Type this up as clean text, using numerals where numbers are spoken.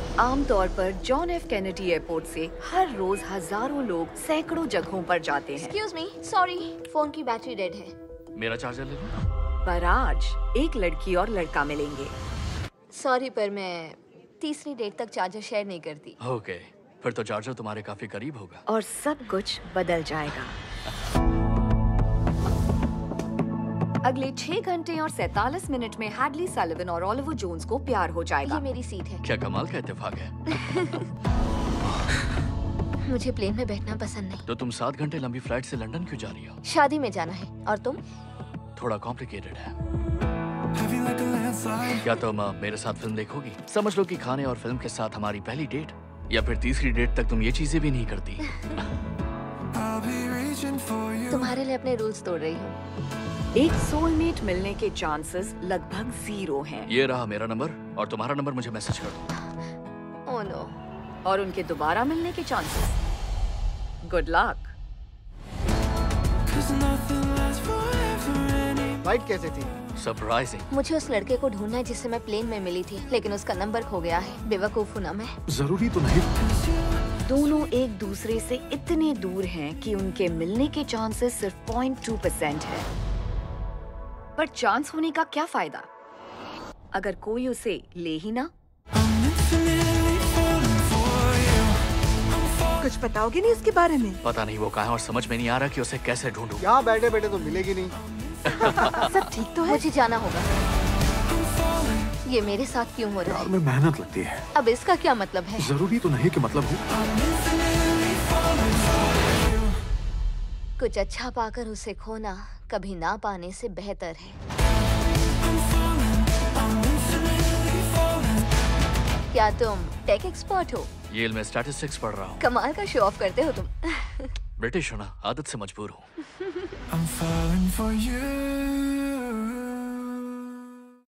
आमतौर पर John F Kennedy airport से हर रोज हजारों लोग सैकड़ों जगहों पर जाते हैं। एक्सक्यूज मी, सॉरी, फोन की बैटरी डेड है। मेरा चार्जर ले लो। पर आज एक लड़की और लड़का मिलेंगे। सॉरी, पर मैं तीसरी डेट तक चार्जर शेयर नहीं करती। ओके, फिर तो चार्जर तुम्हारे काफी करीब होगा। और सब कुछ बदल जाएगा। अगले 6 घंटे और 47 मिनट में हैडली सलिवन और ओलिवर जोन्स को प्यार हो जाएगा। ये मेरी सीट है। क्या कमाल का इत्तेफाक है। मुझे प्लेन में बैठना पसंद नहीं। तो तुम 7 घंटे लंबी फ्लाइट से लंदन क्यों जा रही हो? शादी में जाना है। और तुम? थोड़ा कॉम्प्लिकेटेड है। क्या तुम मेरे साथ फिल्म देखोगी? समझ लो कि खाने और फिल्म के साथ हमारी पहली डेट, या फिर तीसरी डेट तक तुम ये चीजें भी नहीं करती। तुम्हारे लिए अपने रूल्स तोड़ रही हूँ। एक सोलमेट मिलने के चांसेस लगभग 0 हैं। ये रहा मेरा नंबर, और तुम्हारा नंबर मुझे मैसेज कर दो। Oh no. और उनके दोबारा मिलने के चांसेस, गुड लक। फ्लाइट कैसे थी? सरप्राइजिंग। मुझे उस लड़के को ढूंढना है जिससे मैं प्लेन में मिली थी, लेकिन उसका नंबर खो गया है। बेवकूफ हूं ना मैं? जरूरी तो नहीं। दोनों एक दूसरे से इतने दूर हैं कि उनके मिलने के चांसेस सिर्फ 0.2% है। पर चांस होने का क्या फायदा अगर कोई उसे ले ही ना? कुछ बताओगे नहीं इसके बारे में? पता नहीं वो कहाँ है और समझ में नहीं आ रहा कि उसे कैसे ढूंढूं। यहाँ बैठे बैठे तो मिलेगी नहीं। सब ठीक तो है? मुझे जाना होगा। ये मेरे साथ क्यों हो रहा प्यार है? में मेहनत लगती है। अब इसका क्या मतलब है? जरूरी तो नहीं कि मतलब हो। कुछ अच्छा पाकर उसे खोना कभी ना पाने से बेहतर है। क्या तुम टेक एक्सपर्ट हो? येल में स्टैटिस्टिक्स पढ़ रहा हूँ। कमाल का शो ऑफ करते हो तुम। ब्रिटिश हो ना, आदत से मजबूर हूँ। I'm falling for you.